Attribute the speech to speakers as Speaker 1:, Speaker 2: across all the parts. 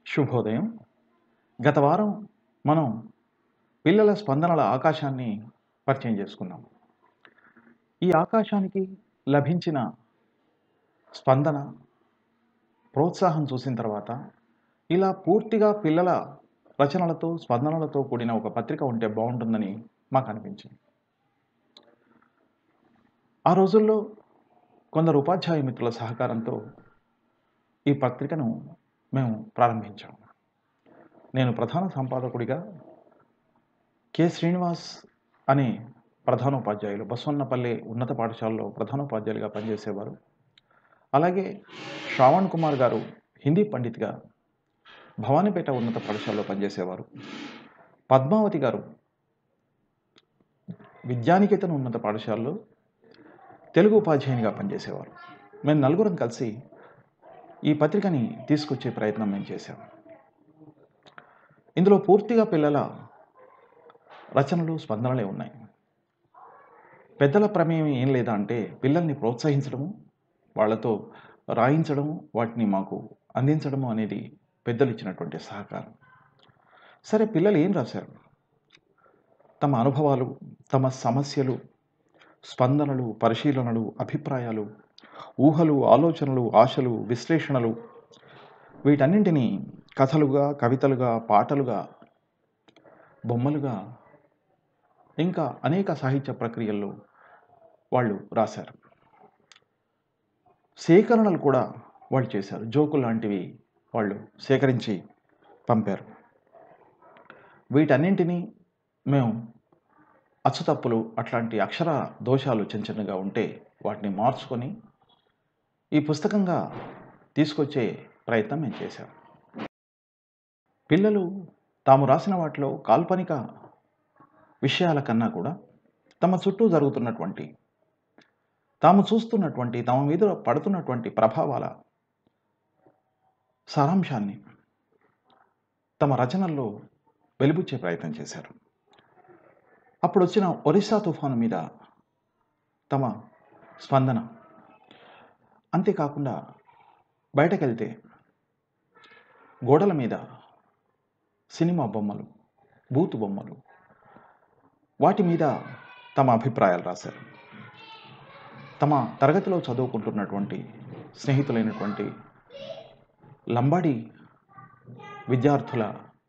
Speaker 1: శుభోదయం. గత వారం మనం పిల్లల స్పందనల ఆకాశాన్ని పరిచయం చేసుకున్నాం. ఈ ఆకాశానికి లభించిన స్పందన, ప్రోత్సాహం చూసిన తర్వాత ఇలా పూర్తిగా పిల్లల రచనలతో, స్పందనలతో కూడిన ఒక పత్రిక ఉంటే బాగుంటుందని మాకు అనిపించింది. ఆ రోజుల్లో కొందరు ఉపాధ్యాయ మిత్రుల సహకారంతో ఈ పత్రికను మేము ప్రారంభించాం. నేను ప్రధాన సంపాదకుడిగా కె. శ్రీనివాస్ అనే ప్రధానోపాధ్యాయులు బస్వన్నపల్లి ఉన్నత పాఠశాలలో ప్రధానోపాధ్యాయులుగా పనిచేసేవారు. అలాగే శ్రావణ్ కుమార్ గారు హిందీ పండిత్గా భవానీపేట ఉన్నత పాఠశాలలో పనిచేసేవారు. పద్మావతి గారు విద్యానికేతన్ ఉన్నత పాఠశాలలో తెలుగు ఉపాధ్యాయునిగా పనిచేసేవారు. మేము నలుగురం కలిసి ఈ పత్రికని తీసుకొచ్చే ప్రయత్నం మేము చేశాం. ఇందులో పూర్తిగా పిల్లల రచనలు, స్పందనలే ఉన్నాయి. పెద్దల ప్రమేయం ఏం లేదా అంటే పిల్లల్ని ప్రోత్సహించడము, వాళ్ళతో రాయించడము, వాటిని మాకు అందించడము అనేది పెద్దలు ఇచ్చినటువంటి సహకారం. సరే, పిల్లలు ఏం రాశారు? తమ అనుభవాలు, తమ సమస్యలు, స్పందనలు, పరిశీలనలు, అభిప్రాయాలు, ఊహలు, ఆలోచనలు, ఆశలు, విశ్లేషణలు, వీటన్నింటినీ కథలుగా, కవితలుగా, పాటలుగా, బొమ్మలుగా, ఇంకా అనేక సాహిత్య ప్రక్రియల్లో వాళ్ళు రాశారు. సేకరణలు కూడా వాళ్ళు చేశారు. జోకులు లాంటివి వాళ్ళు సేకరించి పంపారు. వీటన్నింటినీ మేము అచ్చుతప్పులు, అట్లాంటి అక్షర దోషాలు చిన్నగా ఉంటే వాటిని మార్చుకొని ఈ పుస్తకంగా తీసుకొచ్చే ప్రయత్నం మేము చేశాం. పిల్లలు తాము రాసిన వాటిలో కాల్పనిక విషయాల కన్నా కూడా తమ చుట్టూ జరుగుతున్నటువంటి, తాము చూస్తున్నటువంటి, తమ మీద పడుతున్నటువంటి ప్రభావాల సారాంశాన్ని తమ రచనల్లో వెలిబుచ్చే ప్రయత్నం చేశారు. అప్పుడు వచ్చిన ఒరిస్సా తుఫాను మీద తమ స్పందన, అంతేకాకుండా బయటకెళ్తే గోడల మీద సినిమా బొమ్మలు, బూతు బొమ్మలు, వాటి మీద తమ అభిప్రాయాలు రాశారు. తమ తరగతిలో చదువుకుంటున్నటువంటి స్నేహితులైనటువంటి లంబాడి విద్యార్థుల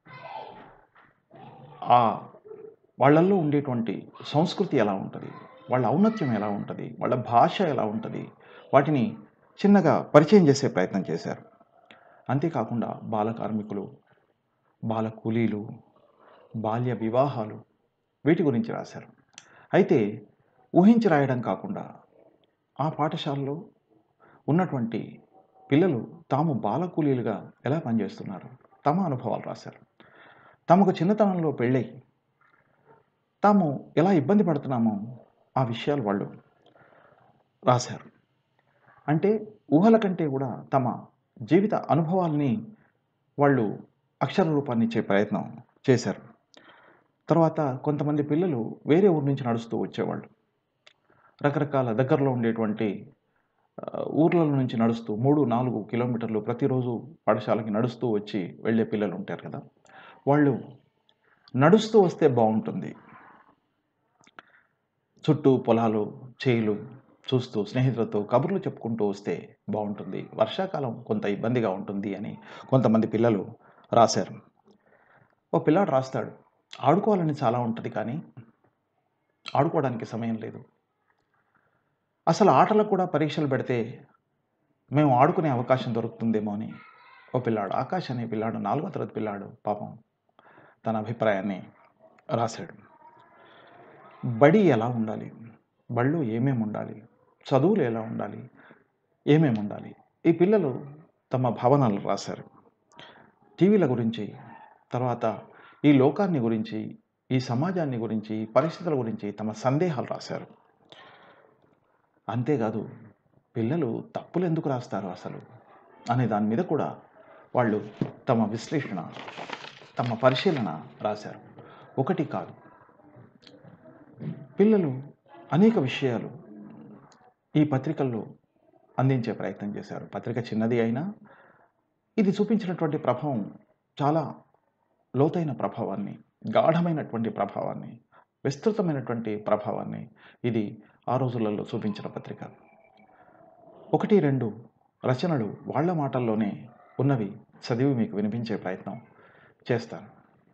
Speaker 1: వాళ్ళల్లో ఉండేటువంటి సంస్కృతి ఎలా ఉంటుంది, వాళ్ళ ఔన్నత్యం ఎలా ఉంటుంది, వాళ్ళ భాష ఎలా ఉంటుంది, వాటిని చిన్నగా పరిచయం చేసే ప్రయత్నం చేశారు. అంతేకాకుండా బాల కార్మికులు, బాల కూలీలు, బాల్య వివాహాలు, వీటి గురించి రాశారు. అయితే ఊహించి రాయడం కాకుండా ఆ పాఠశాలలో ఉన్నటువంటి పిల్లలు తాము బాల కూలీలుగా ఎలా పనిచేస్తున్నారు, తమ అనుభవాలు రాశారు. తమకు చిన్నతనంలో పెళ్ళై తాము ఎలా ఇబ్బంది పడుతున్నామో ఆ విషయాలు వాళ్ళు రాశారు. అంటే ఊహల కంటే కూడా తమ జీవిత అనుభవాల్ని వాళ్ళు అక్షర రూపాన్ని ఇచ్చే ప్రయత్నం చేశారు. తర్వాత కొంతమంది పిల్లలు వేరే ఊరు నుంచి నడుస్తూ వచ్చేవాళ్ళు. రకరకాల దగ్గరలో ఉండేటువంటి ఊర్ల నుంచి నడుస్తూ 3-4 కిలోమీటర్లు ప్రతిరోజు పాఠశాలకి నడుస్తూ వచ్చి వెళ్ళే పిల్లలు ఉంటారు కదా, వాళ్ళు నడుస్తూ వస్తే బాగుంటుంది, చుట్టూ పొలాలు, చేలు చూస్తూ స్నేహితులతో కబుర్లు చెప్పుకుంటూ వస్తే బాగుంటుంది, వర్షాకాలం కొంత ఇబ్బందిగా ఉంటుంది అని కొంతమంది పిల్లలు రాశారు. ఓ పిల్లాడు రాస్తాడు, ఆడుకోవాలని చాలా ఉంటుంది కానీ ఆడుకోవడానికి సమయం లేదు. అసలు ఆటలకు కూడా పరీక్షలు పెడితే మేము ఆడుకునే అవకాశం దొరుకుతుందేమో అని ఓ పిల్లాడు, ఆకాష్ అనే పిల్లాడు, 4వ తరగతి పిల్లాడు, పాపం తన అభిప్రాయాన్ని రాశాడు. బడి ఎలా ఉండాలి, బడిలో ఏమేమి ఉండాలి, చదువులు ఎలా ఉండాలి, ఏమేమి ఉండాలి, ఈ పిల్లలు తమ భావనలు రాశారు. టీవీల గురించి, తర్వాత ఈ లోకాన్ని గురించి, ఈ సమాజాన్ని గురించి, పరిస్థితుల గురించి తమ సందేహాలు రాశారు. అంతేకాదు, పిల్లలు తప్పులు ఎందుకు రాస్తారు అసలు అనే దాని మీద కూడా వాళ్ళు తమ విశ్లేషణ, తమ పరిశీలన రాశారు. ఒకటి కాదు, పిల్లలు అనేక విషయాలు ఈ పత్రికల్లో అందించే ప్రయత్నం చేశారు. పత్రిక చిన్నది అయినా ఇది చూపించినటువంటి ప్రభావం చాలా లోతైన ప్రభావాన్ని, గాఢమైనటువంటి ప్రభావాన్ని, విస్తృతమైనటువంటి ప్రభావాన్ని ఇది ఆ రోజులలో చూపించిన పత్రిక. 1, 2 రచనలు వాళ్ళ మాటల్లోనే ఉన్నవి చదివి మీకు వినిపించే ప్రయత్నం చేస్తాను.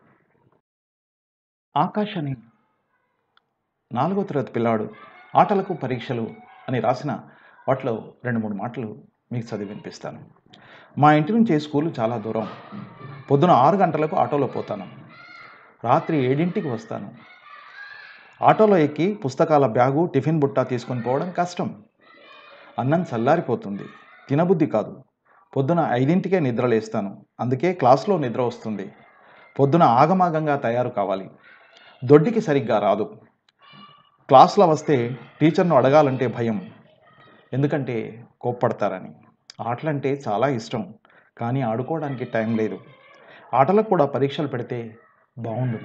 Speaker 1: ఆకాష్ అని 4వ తరగతి పిల్లాడు ఆటలకు పరీక్షలు అని రాసిన వాటిలో 2, 3 మాటలు మీకు చదివి వినిపిస్తాను. మా ఇంటి నుంచి స్కూలు చాలా దూరం. పొద్దున 6 గంటలకు ఆటోలో పోతాను. రాత్రి 7ంటికి వస్తాను. ఆటోలో ఎక్కి పుస్తకాల బ్యాగు, టిఫిన్ బుట్ట తీసుకొని పోవడం కష్టం. అన్నం చల్లారిపోతుంది. తినబుద్ధి కాదు. పొద్దున 5ంటికే నిద్రలేస్తాను. అందుకే క్లాస్లో నిద్ర వస్తుంది. పొద్దున ఆగమాగంగా తయారు కావాలి. దొడ్డికి సరిగ్గా రాదు. క్లాస్లో వస్తే టీచర్ను అడగాలంటే భయం. ఎందుకంటే కోప్పడతారని. ఆటలంటే చాలా ఇష్టం. కానీ ఆడుకోవడానికి టైం లేదు. ఆటలకు కూడా పరీక్షలు పెడితే బాగుండు.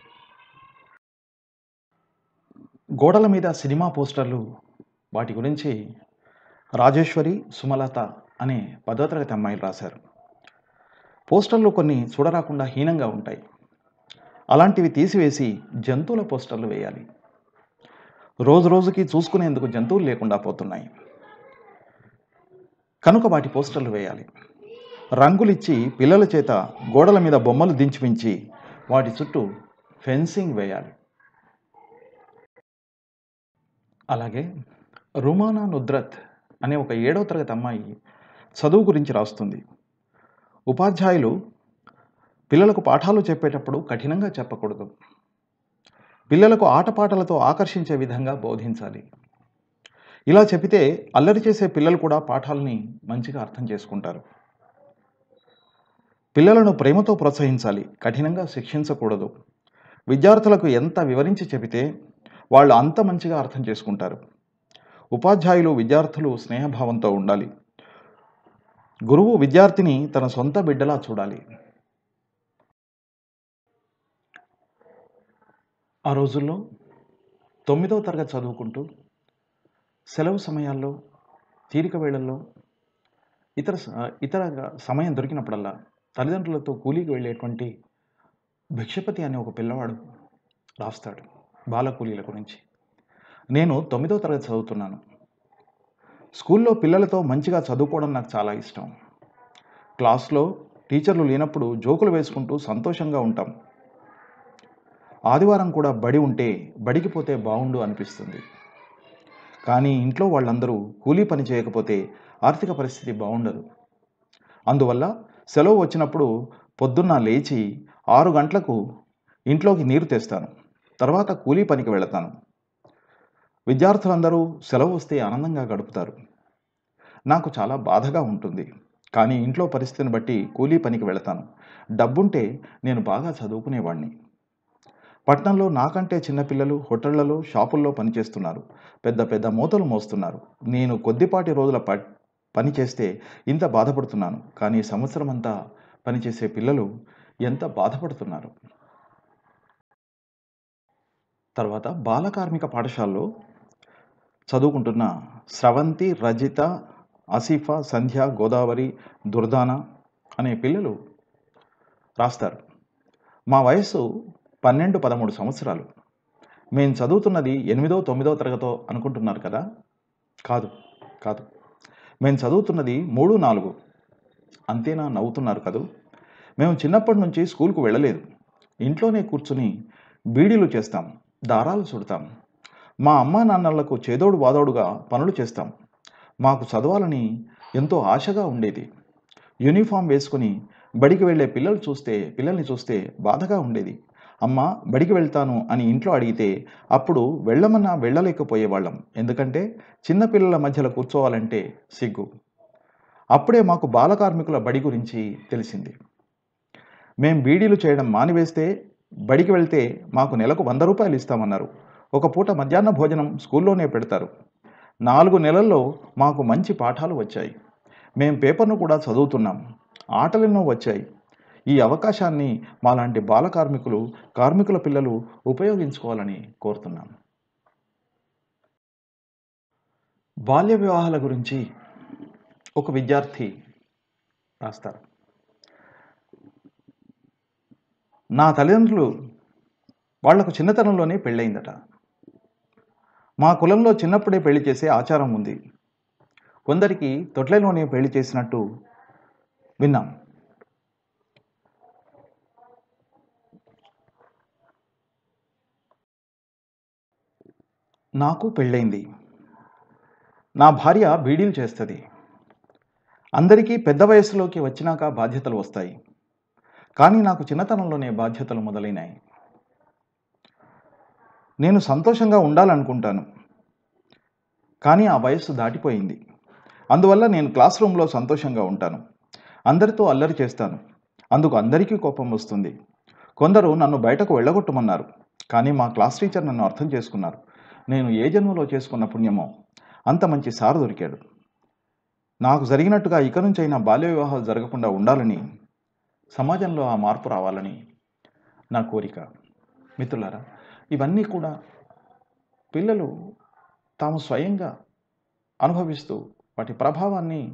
Speaker 1: గోడల మీద సినిమా పోస్టర్లు, వాటి గురించి రాజేశ్వరి, సుమలత అనే 10వ తరగతి అమ్మాయిలు రాశారు. పోస్టర్లు కొన్ని చూడరాకుండా హీనంగా ఉంటాయి. అలాంటివి తీసివేసి జంతువుల పోస్టర్లు వేయాలి. రోజు రోజుకి చూసుకునేందుకు జంతువులు లేకుండా పోతున్నాయి. కనుక వాటి పోస్టర్లు వేయాలి. రంగులిచ్చి పిల్లల చేత గోడల మీద బొమ్మలు దించిపించి వాటి చుట్టూ ఫెన్సింగ్ వేయాలి. అలాగే రుమానా నుద్రత్ అనే ఒక 7వ తరగతి అమ్మాయి చదువు గురించి రాస్తుంది. ఉపాధ్యాయులు పిల్లలకు పాఠాలు చెప్పేటప్పుడు కఠినంగా చెప్పకూడదు. పిల్లలకు ఆటపాటలతో ఆకర్షించే విధంగా బోధించాలి. ఇలా చెబితే అల్లరి చేసే పిల్లలు కూడా పాఠాలని మంచిగా అర్థం చేసుకుంటారు. పిల్లలను ప్రేమతో ప్రోత్సహించాలి, కఠినంగా శిక్షించకూడదు. విద్యార్థులకు ఎంత వివరించి చెబితే వాళ్ళు అంత మంచిగా అర్థం చేసుకుంటారు. ఉపాధ్యాయులు, విద్యార్థులు స్నేహభావంతో ఉండాలి. గురువు విద్యార్థిని తన సొంత బిడ్డలా చూడాలి. ఆ రోజుల్లో 9వ తరగతి చదువుకుంటూ సెలవు సమయాల్లో, తీరిక వేళల్లో, ఇతర సమయం దొరికినప్పుడల్లా తల్లిదండ్రులతో కూలీకి వెళ్ళేటువంటి భిక్షపతి అనే ఒక పిల్లవాడు రాస్తాడు బాల కూలీల గురించి. నేను 9వ తరగతి చదువుతున్నాను. స్కూల్లో పిల్లలతో మంచిగా చదువుకోవడం నాకు చాలా ఇష్టం. క్లాస్లో టీచర్లు లేనప్పుడు జోకులు వేసుకుంటూ సంతోషంగా ఉంటాం. ఆదివారం కూడా బడి ఉంటే బడికి పోతే బాగుండు అనిపిస్తుంది. కానీ ఇంట్లో వాళ్ళందరూ కూలీ పని చేయకపోతే ఆర్థిక పరిస్థితి బాగుండదు. అందువల్ల సెలవు వచ్చినప్పుడు పొద్దున్న లేచి 6 గంటలకు ఇంట్లోకి నీరు తెస్తాను. తర్వాత కూలీ పనికి వెళతాను. విద్యార్థులందరూ సెలవు వస్తే ఆనందంగా గడుపుతారు. నాకు చాలా బాధగా ఉంటుంది. కానీ ఇంట్లో పరిస్థితిని బట్టి కూలీ పనికి వెళతాను. డబ్బుంటే నేను బాగా చదువుకునేవాడిని. పట్నంలో నాకంటే చిన్నపిల్లలు హోటళ్లలో, షాపుల్లో పనిచేస్తున్నారు. పెద్ద పెద్ద మూతలు మోస్తున్నారు. నేను కొద్దిపాటి రోజుల పని చేస్తే ఇంత బాధపడుతున్నాను. కానీ సంవత్సరం అంతా పనిచేసే పిల్లలు ఎంత బాధపడుతున్నారు. తర్వాత బాల కార్మిక పాఠశాలలో చదువుకుంటున్న స్రవంతి, రజిత, ఆసిఫా, సంధ్య, గోదావరి, దుర్దాన అనే పిల్లలు రాస్తారు. మా వయస్సు 12, 13 సంవత్సరాలు. మేము చదువుతున్నది 8వ, 9వ తరగతో అనుకుంటున్నారు కదా? కాదు కాదు, మేము చదువుతున్నది 3, 4. అంతేనా నవ్వుతున్నారు కదూ? మేము చిన్నప్పటి నుంచి స్కూల్కు వెళ్ళలేదు. ఇంట్లోనే కూర్చుని బీడీలు చేస్తాం, దారాలు చుడతాం. మా అమ్మా నాన్నలకు చేదోడు వాదోడుగా పనులు చేస్తాం. మాకు చదవాలని ఎంతో ఆశగా ఉండేది. యూనిఫామ్ వేసుకుని బడికి వెళ్ళే పిల్లల్ని చూస్తే బాధగా ఉండేది. అమ్మ బడికి వెళ్తాను అని ఇంట్లో అడిగితే అప్పుడు వెళ్ళమన్నా వెళ్ళలేకపోయేవాళ్ళం. ఎందుకంటే చిన్నపిల్లల మధ్యలో కూర్చోవాలంటే సిగ్గు. అప్పుడే మాకు బాల కార్మికుల బడి గురించి తెలిసింది. మేం బీడీలు చేయడం మానివేస్తే బడికి వెళ్తే మాకు నెలకు 100 రూపాయలు ఇస్తామన్నారు. ఒక పూట మధ్యాహ్న భోజనం స్కూల్లోనే పెడతారు. 4 నెలల్లో మాకు మంచి పాఠాలు వచ్చాయి. మేం పేపర్ను కూడా చదువుతున్నాం. ఆటలెన్నో వచ్చాయి. ఈ అవకాశాన్ని మాలాంటి బాల కార్మికుల పిల్లలు ఉపయోగించుకోవాలని కోరుతున్నాం. బాల్య వివాహాల గురించి ఒక విద్యార్థి రాస్తారు. నా తల్లిదండ్రులు వాళ్లకు చిన్నతనంలోనే పెళ్ళయిందట. మా కులంలో చిన్నప్పుడే పెళ్లి చేసే ఆచారం ఉంది. కొందరికి తొట్లలోనే పెళ్లి చేసినట్టు విన్నాం. నాకు పెళ్ళైంది. నా భార్య బీడీలు చేస్తుంది. అందరికీ పెద్ద వయసులోకి వచ్చినాక బాధ్యతలు వస్తాయి. కానీ నాకు చిన్నతనంలోనే బాధ్యతలు మొదలైనాయి. నేను సంతోషంగా ఉండాలనుకుంటాను, కానీ ఆ వయస్సు దాటిపోయింది. అందువల్ల నేను క్లాస్ రూమ్లో సంతోషంగా ఉంటాను, అందరితో అల్లరి చేస్తాను. అందుకు అందరికీ కోపం వస్తుంది. కొందరు నన్ను బయటకు వెళ్ళగొట్టమన్నారు, కానీ మా క్లాస్ టీచర్ నన్ను అర్థం చేసుకున్నారు. నేను ఏ జన్మలో చేసుకున్న పుణ్యమో అంత మంచి సార్ దొరికాడు. నాకు జరిగినట్టుగా ఇక నుంచైనా బాల్య వివాహాలు జరగకుండా ఉండాలని, సమాజంలో ఆ మార్పు రావాలని నా కోరిక. మిత్రులారా, ఇవన్నీ కూడా పిల్లలు తాము స్వయంగా అనుభవిస్తూ వాటి ప్రభావాన్ని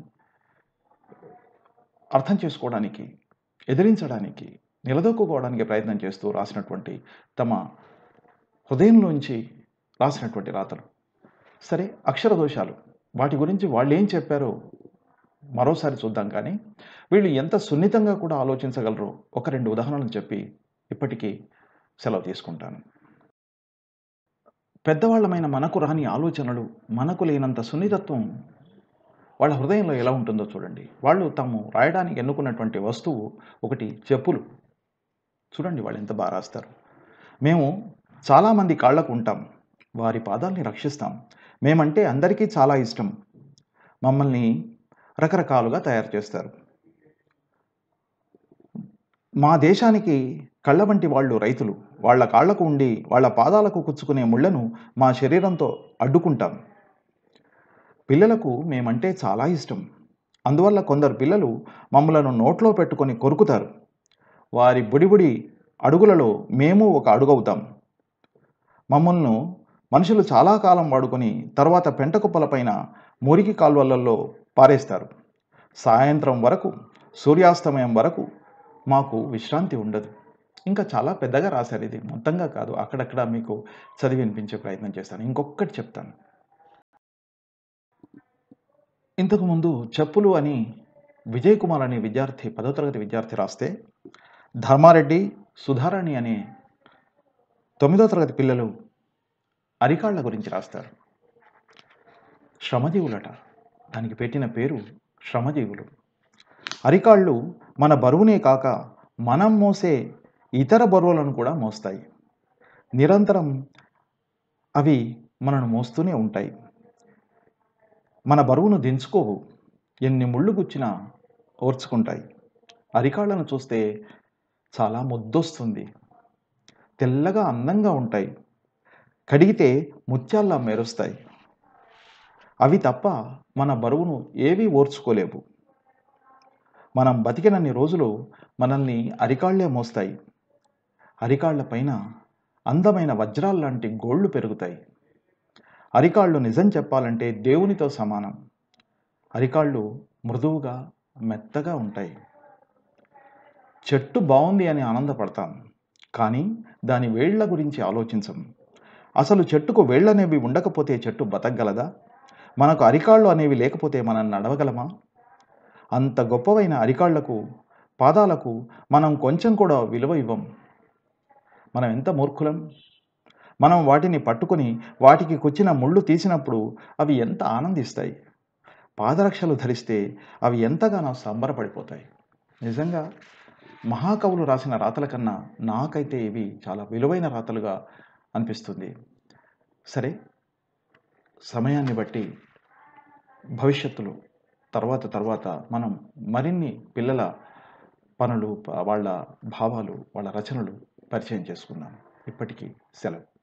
Speaker 1: అర్థం చేసుకోవడానికి, ఎదిరించడానికి, నిలదొక్కుకోవడానికి ప్రయత్నం చేస్తూ రాసినటువంటి తమ హృదయంలోంచి రాసినటువంటి రాతలు. సరే, అక్షర దోషాలు వాటి గురించి వాళ్ళు ఏం చెప్పారో మరోసారి చూద్దాం. కానీ వీళ్ళు ఎంత సున్నితంగా కూడా ఆలోచించగలరో ఒక రెండు ఉదాహరణలు చెప్పి ఇప్పటికీ సెలవు తీసుకుంటాను. పెద్దవాళ్ళమైన మనకు రాని ఆలోచనలు, మనకు లేనంత సున్నితత్వం వాళ్ళ హృదయంలో ఎలా ఉంటుందో చూడండి. వాళ్ళు తాము రాయడానికి ఎన్నుకున్నటువంటి వస్తువు ఒకటి చెప్పులు. చూడండి వాళ్ళు ఎంత బాగా రాస్తారు. మేము చాలామంది కాళ్లకు ఉంటాం, వారి పాదాల్ని రక్షిస్తాం. మేమంటే అందరికీ చాలా ఇష్టం. మమ్మల్ని రకరకాలుగా తయారు చేస్తారు. మా దేశానికి కళ్ళ వంటి వాళ్ళు రైతులు. వాళ్ళ కాళ్లకు ఉండి వాళ్ళ పాదాలకు కుచ్చుకునే ముళ్లను మా శరీరంతో అడ్డుకుంటాం. పిల్లలకు మేమంటే చాలా ఇష్టం. అందువల్ల కొందరు పిల్లలు మమ్మలను నోట్లో పెట్టుకొని కొరుకుతారు. వారి బుడిబుడి అడుగులలో మేము ఒక అడుగవుతాం. మమ్మల్ని మనుషులు చాలా కాలం వాడుకొని తర్వాత పెంటకుప్పలపైన మురికి కాల్వలలో పారేస్తారు. సాయంత్రం వరకు, సూర్యాస్తమయం వరకు మాకు విశ్రాంతి ఉండదు. ఇంకా చాలా పెద్దగా రాశారు. ఇది మొత్తంగా కాదు, అక్కడక్కడ మీకు చదివి వినిపించే ప్రయత్నం చేస్తాను. ఇంకొకటి చెప్తాను. ఇంతకుముందు చెప్పులు అని విజయ్ కుమార్ అనే విద్యార్థి, 10వ తరగతి విద్యార్థి రాస్తే, ధర్మారెడ్డి, సుధారాణి అనే 9వ తరగతి పిల్లలు అరికాళ్ల గురించి రాస్తారు. శ్రమజీవులట. దానికి పెట్టిన పేరు శ్రమజీవులు. అరికాళ్ళు మన బరువునే కాక మనం మోసే ఇతర బరువులను కూడా మోస్తాయి. నిరంతరం అవి మనను మోస్తూనే ఉంటాయి. మన బరువును దించుకోవు. ఎన్ని ముళ్ళు గుచ్చినా ఓర్చుకుంటాయి. అరికాళ్ళను చూస్తే చాలా ముద్దొస్తుంది. తెల్లగా అందంగా ఉంటాయి. కడిగితే ముత్యాల్లా మెరుస్తాయి. అవి తప్ప మన బరువును ఏవీ ఓర్చుకోలేవు. మనం బతికినన్ని రోజులు మనల్ని అరికాళ్లే మోస్తాయి. అరికాళ్ల పైన అందమైన వజ్రాల్లాంటి గోళ్ళు పెరుగుతాయి. అరికాళ్ళు నిజం చెప్పాలంటే దేవునితో సమానం. అరికాళ్ళు మృదువుగా, మెత్తగా ఉంటాయి. చెట్టు బాగుంది అని ఆనందపడతాం, కానీ దాని వేళ్ల గురించి ఆలోచించం. అసలు చెట్టుకు వేళ్ళనేవి ఉండకపోతే చెట్టు బతకగలదా? మనకు అరికాళ్ళు అనేవి లేకపోతే మనం నడవగలమా? అంత గొప్పవైన అరికాళ్లకు, పాదాలకు మనం కొంచెం కూడా విలువ ఇవ్వం. మనం ఎంత మూర్ఖులం! మనం వాటిని పట్టుకొని వాటికి కుచ్చిన ముళ్ళు తీసినప్పుడు అవి ఎంత ఆనందిస్తాయి. పాదరక్షలు ధరిస్తే అవి ఎంతగానో సంబరపడిపోతాయి. నిజంగా మహాకవులు రాసిన రాతల కన్నా నాకైతే ఇవి చాలా విలువైన రాతలుగా అనిపిస్తుంది. సరే, సమయాన్ని బట్టి భవిష్యత్తులో తర్వాత మనం మరిన్ని పిల్లల పనులు, వాళ్ళ భావాలు, వాళ్ళ రచనలు పరిచయం చేసుకుందాం. ఇప్పటికీ సెలవు.